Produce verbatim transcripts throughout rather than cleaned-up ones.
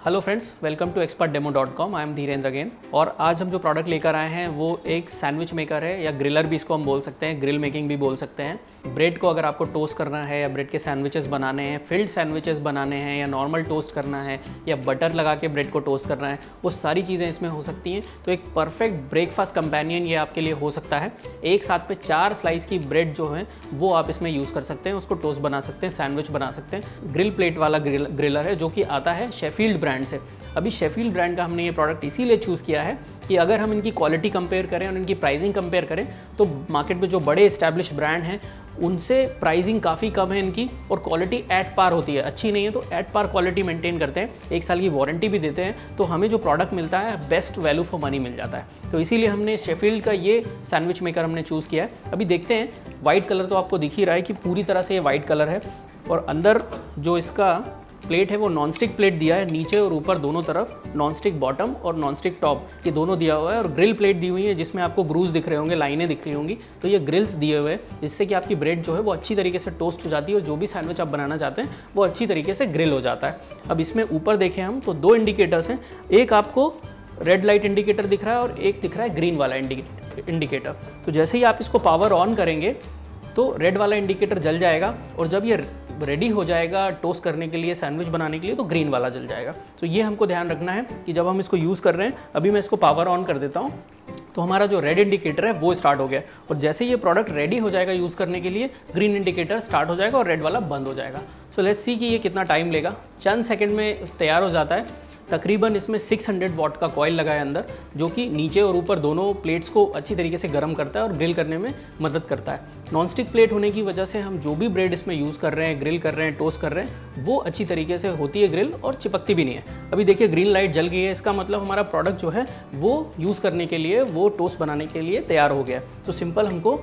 Hello friends, welcome to expert demo dot com. I am Dhirendra again. और आज हम जो प्रोडक्ट लेकर आए हैं वो एक सैंडविच मेकर है, या ग्रिलर भी इसको हम बोल सकते हैं, ग्रिल मेकिंग भी बोल सकते हैं। ब्रेड को अगर आपको टोस्ट करना है या ब्रेड के सैंडविचेस बनाने हैं, फिल्ड सैंडविचेस बनाने हैं, या नॉर्मल टोस्ट करना है, या बटर लगा के ब्रेड को टोस्ट करना है, वो सारी चीज़ें इसमें हो सकती हैं। तो एक परफेक्ट ब्रेकफास्ट कंपेनियन ये आपके लिए हो सकता है। एक साथ पे चार स्लाइस की ब्रेड जो है वो आप इसमें यूज़ कर सकते हैं, उसको टोस्ट बना सकते हैं, सैंडविच बना सकते हैं। ग्रिल प्लेट वाला ग्रिल ग्रिलर है जो कि आता है शेफील्ड ब्रांड से। अभी शेफील्ड ब्रांड का हमने ये प्रोडक्ट इसीलिए चूज़ किया है कि अगर हम इनकी क्वालिटी कंपेयर करें और इनकी प्राइसिंग कंपेयर करें तो मार्केट में जो बड़े एस्टैब्लिश ब्रांड हैं उनसे प्राइसिंग काफ़ी कम है इनकी, और क्वालिटी एट पार होती है। अच्छी नहीं है तो एट पार क्वालिटी मेंटेन करते हैं, एक साल की वारंटी भी देते हैं, तो हमें जो प्रोडक्ट मिलता है बेस्ट वैल्यू फॉर मनी मिल जाता है। तो इसीलिए हमने शेफील्ड का ये सैंडविच मेकर हमने चूज़ किया है। अभी देखते हैं, वाइट कलर तो आपको दिख ही रहा है कि पूरी तरह से ये वाइट कलर है, और अंदर जो इसका प्लेट है वो नॉनस्टिक प्लेट दिया है, नीचे और ऊपर दोनों तरफ नॉनस्टिक बॉटम और नॉनस्टिक टॉप, ये दोनों दिया हुआ है। और ग्रिल प्लेट दी हुई है जिसमें आपको ग्रूज दिख रहे होंगे, लाइनें दिख रही होंगी, तो ये ग्रिल्स दिए हुए हैं जिससे कि आपकी ब्रेड जो है वो अच्छी तरीके से टोस्ट हो जाती है और जो भी सैंडविच आप बनाना चाहते हैं वो अच्छी तरीके से ग्रिल हो जाता है। अब इसमें ऊपर देखें हम तो दो इंडिकेटर्स हैं, एक आपको रेड लाइट इंडिकेटर दिख रहा है और एक दिख रहा है ग्रीन वाला इंडिकेटर। तो जैसे ही आप इसको पावर ऑन करेंगे तो रेड वाला इंडिकेटर जल जाएगा, और जब ये रेडी हो जाएगा टोस्ट करने के लिए, सैंडविच बनाने के लिए, तो ग्रीन वाला जल जाएगा। तो ये हमको ध्यान रखना है कि जब हम इसको यूज़ कर रहे हैं, अभी मैं इसको पावर ऑन कर देता हूँ तो हमारा जो रेड इंडिकेटर है वो स्टार्ट हो गया, और जैसे ये प्रोडक्ट रेडी हो जाएगा यूज़ करने के लिए ग्रीन इंडिकेटर स्टार्ट हो जाएगा और रेड वाला बंद हो जाएगा। सो लेट्स सी कि ये कितना टाइम लेगा। चंद सेकेंड में तैयार हो जाता है। तकरीबन इसमें छह सौ वॉट का कॉइल लगा है अंदर, जो कि नीचे और ऊपर दोनों प्लेट्स को अच्छी तरीके से गर्म करता है और ग्रिल करने में मदद करता है। नॉनस्टिक प्लेट होने की वजह से हम जो भी ब्रेड इसमें यूज़ कर रहे हैं, ग्रिल कर रहे हैं, टोस्ट कर रहे हैं, वो अच्छी तरीके से होती है ग्रिल, और चिपकती भी नहीं है। अभी देखिए ग्रीन लाइट जल गई है, इसका मतलब हमारा प्रोडक्ट जो है वो यूज़ करने के लिए, वो टोस्ट बनाने के लिए तैयार हो गया। तो सिंपल हमको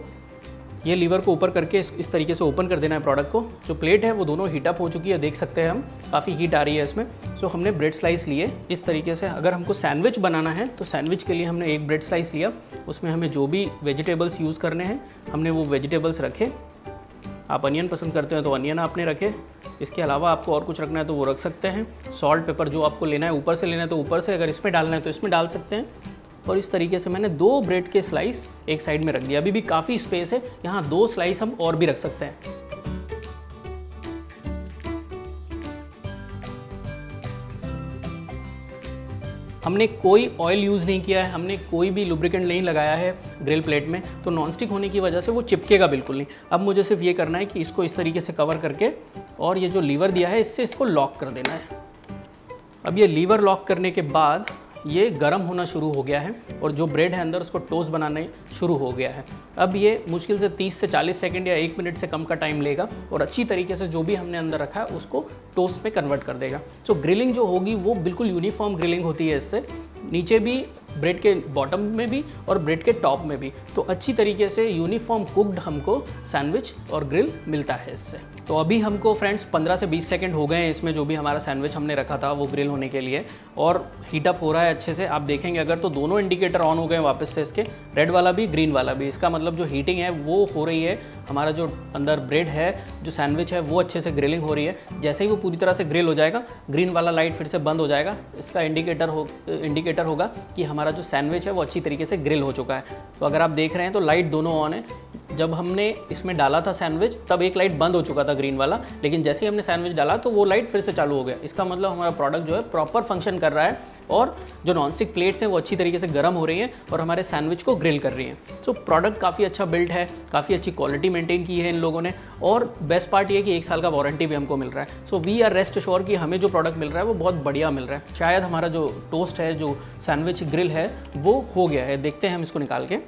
ये लीवर को ऊपर करके इस, इस तरीके से ओपन कर देना है प्रोडक्ट को। जो प्लेट है वो दोनों हीटअप हो चुकी है, देख सकते हैं हम, काफ़ी हीट आ रही है इसमें। सो हमने ब्रेड स्लाइस लिए इस तरीके से। अगर हमको सैंडविच बनाना है तो सैंडविच के लिए हमने एक ब्रेड स्लाइस लिया, उसमें हमें जो भी वेजिटेबल्स यूज़ करने हैं हमने वो वेजिटेबल्स रखे। आप अनियन पसंद करते हैं तो अनियन आपने रखे, इसके अलावा आपको और कुछ रखना है तो वो रख सकते हैं। सॉल्ट पेपर जो आपको लेना है ऊपर से लेना है तो ऊपर से, अगर इसमें डालना है तो इसमें डाल सकते हैं। और इस तरीके से मैंने दो ब्रेड के स्लाइस एक साइड में रख दिया। अभी भी काफ़ी स्पेस है, यहाँ दो स्लाइस हम और भी रख सकते हैं। हमने कोई ऑयल यूज़ नहीं किया है, हमने कोई भी लुब्रिकेंट नहीं लगाया है ग्रिल प्लेट में, तो नॉनस्टिक होने की वजह से वो चिपकेगा बिल्कुल नहीं। अब मुझे सिर्फ ये करना है कि इसको इस तरीके से कवर करके, और ये जो लीवर दिया है इससे इसको लॉक कर देना है। अब ये लीवर लॉक करने के बाद ये गर्म होना शुरू हो गया है, और जो ब्रेड है अंदर उसको टोस्ट बनाने शुरू हो गया है। अब ये मुश्किल से तीस से चालीस सेकंड या एक मिनट से कम का टाइम लेगा, और अच्छी तरीके से जो भी हमने अंदर रखा है उसको टोस्ट में कन्वर्ट कर देगा। सो ग्रिलिंग जो होगी वो बिल्कुल यूनिफॉर्म ग्रिलिंग होती है इससे, नीचे भी, ब्रेड के बॉटम में भी और ब्रेड के टॉप में भी। तो अच्छी तरीके से यूनिफॉर्म कुक्ड हमको सैंडविच और ग्रिल मिलता है इससे। तो अभी हमको फ्रेंड्स पंद्रह से बीस सेकंड हो गए हैं इसमें, जो भी हमारा सैंडविच हमने रखा था वो ग्रिल होने के लिए, और हीटअप हो रहा है अच्छे से। आप देखेंगे अगर तो दोनों इंडिकेटर ऑन हो गए वापस से इसके, रेड वाला भी ग्रीन वाला भी। इसका मतलब जो हीटिंग है वो हो रही है, हमारा जो अंदर ब्रेड है, जो सैंडविच है वो अच्छे से ग्रिलिंग हो रही है। जैसे ही वो पूरी तरह से ग्रिल हो जाएगा, ग्रीन वाला लाइट फिर से बंद हो जाएगा, इसका इंडिकेटर हो इंडिकेटर होगा कि हमारा जो सैंडविच है वो अच्छी तरीके से ग्रिल हो चुका है। तो अगर आप देख रहे हैं तो लाइट दोनों ऑन है। जब हमने इसमें डाला था सैंडविच तब एक लाइट बंद हो चुका था ग्रीन वाला, लेकिन जैसे ही हमने सैंडविच डाला तो वो लाइट फिर से चालू हो गया। इसका मतलब हमारा प्रोडक्ट जो है प्रॉपर फंक्शन कर रहा है, और जो नॉनस्टिक प्लेट्स हैं वो अच्छी तरीके से गर्म हो रही हैं और हमारे सैंडविच को ग्रिल कर रही हैं। सो प्रोडक्ट काफ़ी अच्छा बिल्ड है, काफ़ी अच्छी क्वालिटी मेंटेन की है इन लोगों ने, और बेस्ट पार्ट ये है कि एक साल का वारंटी भी हमको मिल रहा है। So we are rest assured कि हमें जो प्रोडक्ट मिल रहा है वो बहुत बढ़िया मिल रहा है। शायद हमारा जो टोस्ट है, जो सैंडविच ग्रिल है वो हो गया है। देखते हैं हम इसको निकाल के।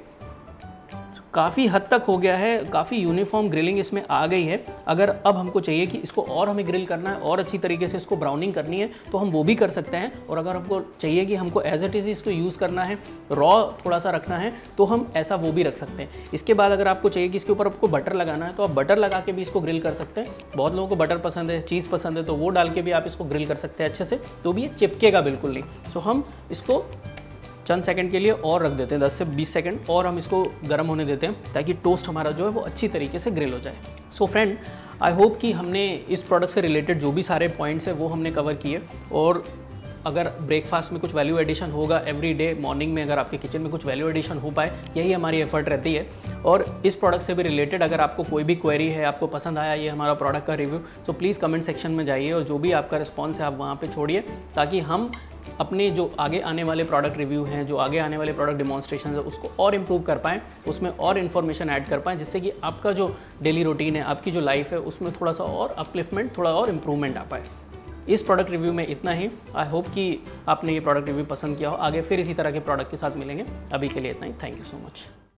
काफ़ी हद तक हो गया है, काफ़ी यूनिफॉर्म ग्रिलिंग इसमें आ गई है। अगर अब हमको चाहिए कि इसको और हमें ग्रिल करना है और अच्छी तरीके से इसको ब्राउनिंग करनी है तो हम वो भी कर सकते हैं, और अगर हमको चाहिए कि हमको एज इट इज़ इसको यूज़ करना है, रॉ थोड़ा सा रखना है, तो हम ऐसा वो भी रख सकते हैं। इसके बाद अगर आपको चाहिए कि इसके ऊपर आपको बटर लगाना है तो आप बटर लगा के भी इसको ग्रिल कर सकते हैं। बहुत लोगों को बटर पसंद है, चीज़ पसंद है, तो वो डाल के भी आप इसको ग्रिल कर सकते हैं अच्छे से, तो भी ये चिपकेगा बिल्कुल नहीं। सो हम इसको चंद सेकंड के लिए और रख देते हैं, दस से बीस सेकंड और हम इसको गर्म होने देते हैं, ताकि टोस्ट हमारा जो है वो अच्छी तरीके से ग्रिल हो जाए। सो फ्रेंड, आई होप कि हमने इस प्रोडक्ट से रिलेटेड जो भी सारे पॉइंट्स हैं वो हमने कवर किए, और अगर ब्रेकफास्ट में कुछ वैल्यू एडिशन होगा एवरी डे मॉर्निंग में, अगर आपके किचन में कुछ वैल्यू एडिशन हो पाए, यही हमारी एफर्ट रहती है। और इस प्रोडक्ट से भी रिलेटेड अगर आपको कोई भी क्वेरी है, आपको पसंद आया ये हमारा प्रोडक्ट का रिव्यू, तो प्लीज़ कमेंट सेक्शन में जाइए और जो भी आपका रिस्पॉन्स है आप वहाँ पे छोड़िए, ताकि हम अपने जो आगे आने वाले प्रोडक्ट रिव्यू हैं, जो आगे आने वाले प्रोडक्ट डिमॉन्स्ट्रेशन है, उसको और इम्प्रूव कर पाएँ, उसमें और इन्फॉर्मेशन ऐड कर पाएँ, जिससे कि आपका जो डेली रूटीन है, आपकी जो लाइफ है, उसमें थोड़ा सा और अपलिफ्टमेंट, थोड़ा और इम्प्रूवमेंट आ पाए। इस प्रोडक्ट रिव्यू में इतना ही। आई होप कि आपने ये प्रोडक्ट रिव्यू पसंद किया हो। आगे फिर इसी तरह के प्रोडक्ट के साथ मिलेंगे। अभी के लिए इतना ही। Thank you so much.